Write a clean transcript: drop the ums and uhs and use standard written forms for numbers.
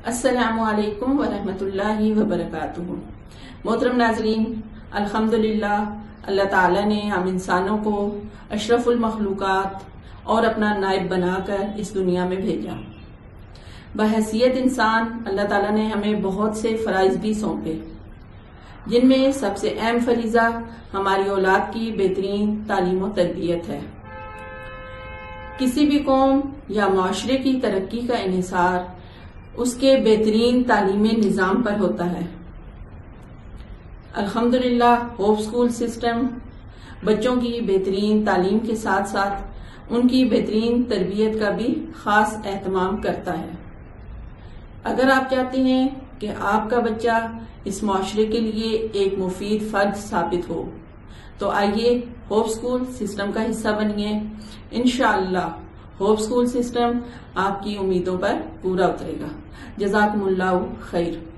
السلام علیکم ورحمۃ اللہ وبرکاتہ۔ محترم ناظرین، الحمدللہ اللہ تعالیٰ نے ہم انسانوں کو اشرف المخلوقات اور اپنا نائب بنا کر اس دنیا میں بھیجا۔ بحیثیت انسان اللہ تعالیٰ نے ہمیں بہت سے فرائض بھی سونپے، جن میں سب سے اہم فریضہ ہماری اولاد کی بہترین تعلیم و تربیت ہے۔ کسی بھی قوم یا معاشرے کی ترقی کا انحصار اس کے بہترین تعلیمی نظام پر ہوتا ہے۔ الحمدللہ ہوپ اسکول سسٹم بچوں کی بہترین تعلیم کے ساتھ ساتھ ان کی بہترین تربیت کا بھی خاص اہتمام کرتا ہے۔ اگر آپ چاہتے ہیں کہ آپ کا بچہ اس معاشرے کے لیے ایک مفید فرد ثابت ہو تو آئیے ہوپ اسکول سسٹم کا حصہ بنیے۔ انشاءاللہ ہوپ اسکول سسٹم آپ کی امیدوں پر پورا اترے گا۔ جزاکم اللہ خیر۔